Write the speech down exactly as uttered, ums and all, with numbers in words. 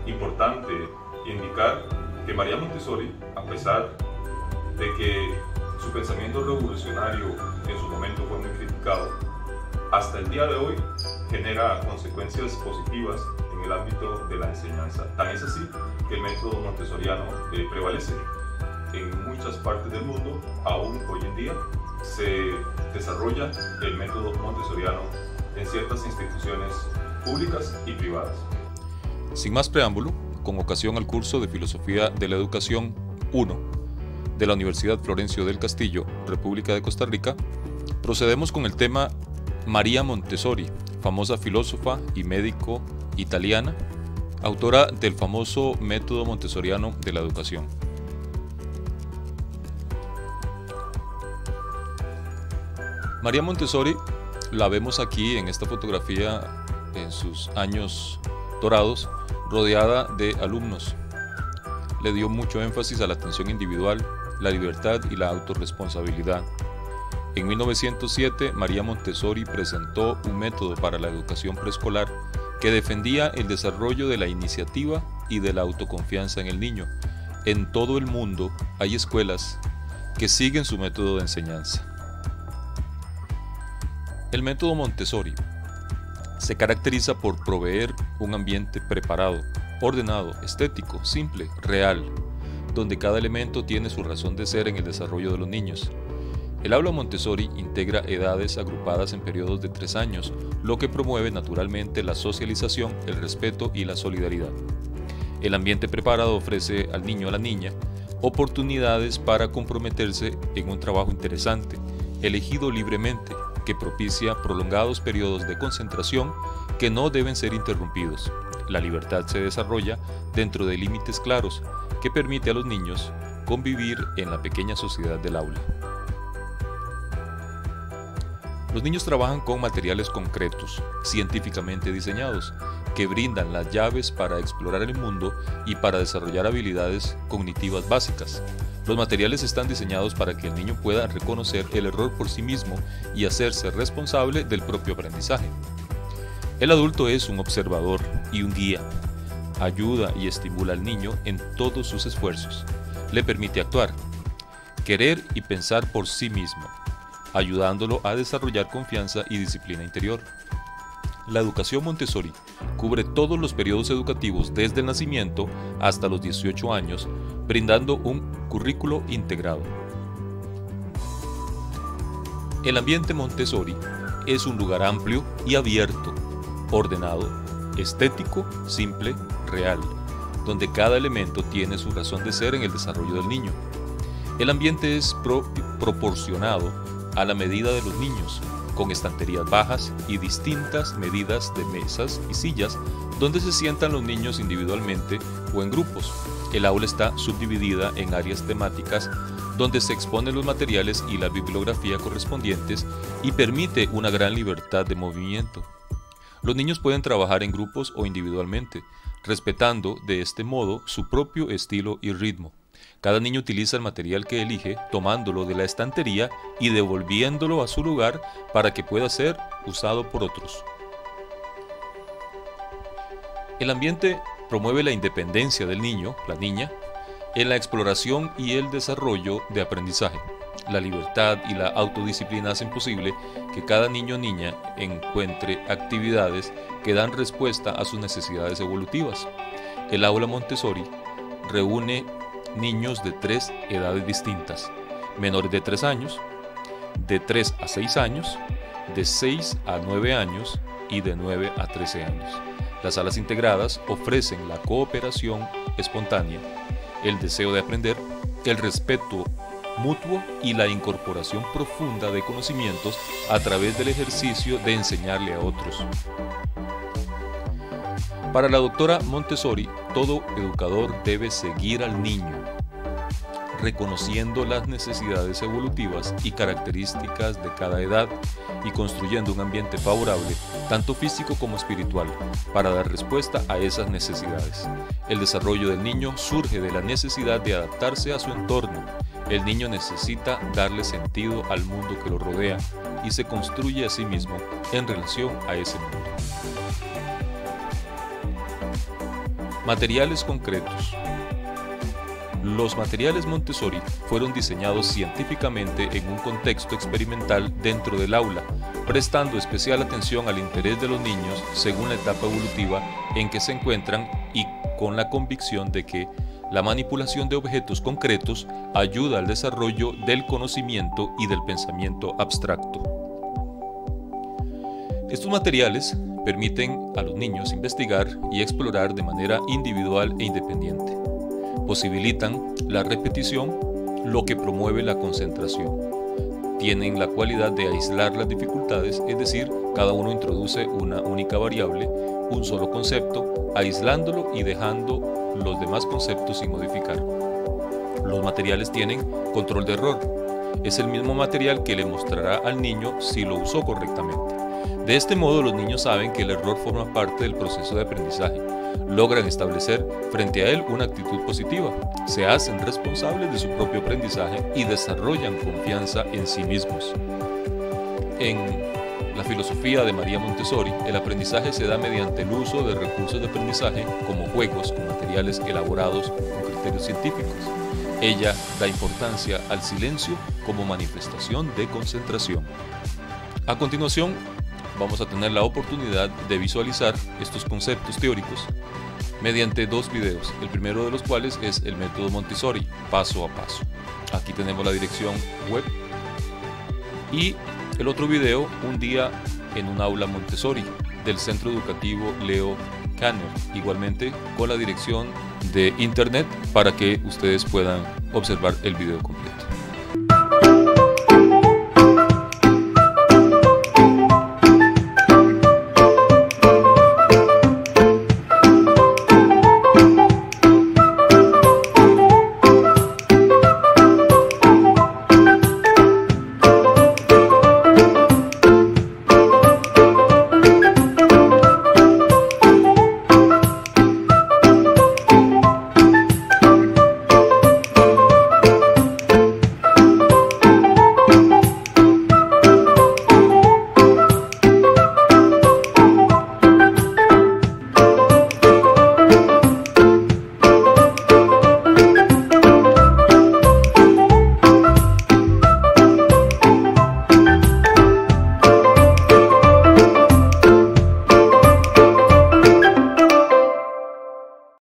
importante indicar que María Montessori, a pesar de que su pensamiento revolucionario en su momento fue muy criticado, hasta el día de hoy genera consecuencias positivas en el ámbito de la enseñanza. Tan es así que el método montessoriano eh, prevalece en muchas partes del mundo. Aún hoy en día se desarrolla el método montessoriano en ciertas instituciones públicas y privadas. Sin más preámbulo, con ocasión al curso de Filosofía de la Educación uno de la Universidad Florencio del Castillo, República de Costa Rica, procedemos con el tema María Montessori, famosa filósofa y médico italiana, autora del famoso método montessoriano de la educación. María Montessori la vemos aquí en esta fotografía en sus años dorados, rodeada de alumnos. Le dio mucho énfasis a la atención individual, la libertad y la autorresponsabilidad. En mil novecientos siete, María Montessori presentó un método para la educación preescolar que defendía el desarrollo de la iniciativa y de la autoconfianza en el niño. En todo el mundo hay escuelas que siguen su método de enseñanza. El método Montessori se caracteriza por proveer un ambiente preparado, ordenado, estético, simple, real, donde cada elemento tiene su razón de ser en el desarrollo de los niños. El aula Montessori integra edades agrupadas en periodos de tres años, lo que promueve naturalmente la socialización, el respeto y la solidaridad. El ambiente preparado ofrece al niño o a la niña oportunidades para comprometerse en un trabajo interesante, elegido libremente, que propicia prolongados periodos de concentración que no deben ser interrumpidos. La libertad se desarrolla dentro de límites claros que permite a los niños convivir en la pequeña sociedad del aula. Los niños trabajan con materiales concretos, científicamente diseñados, que brindan las llaves para explorar el mundo y para desarrollar habilidades cognitivas básicas. Los materiales están diseñados para que el niño pueda reconocer el error por sí mismo y hacerse responsable del propio aprendizaje. El adulto es un observador y un guía. Ayuda y estimula al niño en todos sus esfuerzos. Le permite actuar, querer y pensar por sí mismo, ayudándolo a desarrollar confianza y disciplina interior. La educación Montessori cubre todos los periodos educativos desde el nacimiento hasta los dieciocho años, brindando un currículo integrado. El ambiente Montessori es un lugar amplio y abierto, ordenado, estético, simple, real, donde cada elemento tiene su razón de ser en el desarrollo del niño. El ambiente es pro- proporcionado a la medida de los niños, con estanterías bajas y distintas medidas de mesas y sillas donde se sientan los niños individualmente o en grupos. El aula está subdividida en áreas temáticas donde se exponen los materiales y la bibliografía correspondientes y permite una gran libertad de movimiento. Los niños pueden trabajar en grupos o individualmente, respetando de este modo su propio estilo y ritmo. Cada niño utiliza el material que elige, tomándolo de la estantería y devolviéndolo a su lugar para que pueda ser usado por otros. El ambiente promueve la independencia del niño, la niña, en la exploración y el desarrollo de aprendizaje. La libertad y la autodisciplina hacen posible que cada niño o niña encuentre actividades que dan respuesta a sus necesidades evolutivas. El aula Montessori reúne niños de tres edades distintas: menores de tres años, de tres a seis años, de seis a nueve años y de nueve a trece años. Las salas integradas ofrecen la cooperación espontánea, el deseo de aprender, el respeto mutuo y la incorporación profunda de conocimientos a través del ejercicio de enseñarle a otros. Para la doctora Montessori, todo educador debe seguir al niño, reconociendo las necesidades evolutivas y características de cada edad y construyendo un ambiente favorable, tanto físico como espiritual, para dar respuesta a esas necesidades. El desarrollo del niño surge de la necesidad de adaptarse a su entorno. El niño necesita darle sentido al mundo que lo rodea y se construye a sí mismo en relación a ese mundo. Materiales concretos. Los materiales Montessori fueron diseñados científicamente en un contexto experimental dentro del aula, prestando especial atención al interés de los niños según la etapa evolutiva en que se encuentran y con la convicción de que la manipulación de objetos concretos ayuda al desarrollo del conocimiento y del pensamiento abstracto. Estos materiales permiten a los niños investigar y explorar de manera individual e independiente. Posibilitan la repetición, lo que promueve la concentración. Tienen la cualidad de aislar las dificultades, es decir, cada uno introduce una única variable, un solo concepto, aislándolo y dejando los demás conceptos sin modificar. Los materiales tienen control de error. Es el mismo material que le mostrará al niño si lo usó correctamente. De este modo, los niños saben que el error forma parte del proceso de aprendizaje. Logran establecer frente a él una actitud positiva, se hacen responsables de su propio aprendizaje y desarrollan confianza en sí mismos. En la filosofía de María Montessori, el aprendizaje se da mediante el uso de recursos de aprendizaje como juegos con materiales elaborados con criterios científicos. Ella da importancia al silencio como manifestación de concentración. A continuación, vamos a tener la oportunidad de visualizar estos conceptos teóricos mediante dos videos, el primero de los cuales es el método Montessori, paso a paso. Aquí tenemos la dirección web y el otro video, un día en un aula Montessori del Centro Educativo Leo Kanner, igualmente con la dirección de internet para que ustedes puedan observar el video completo.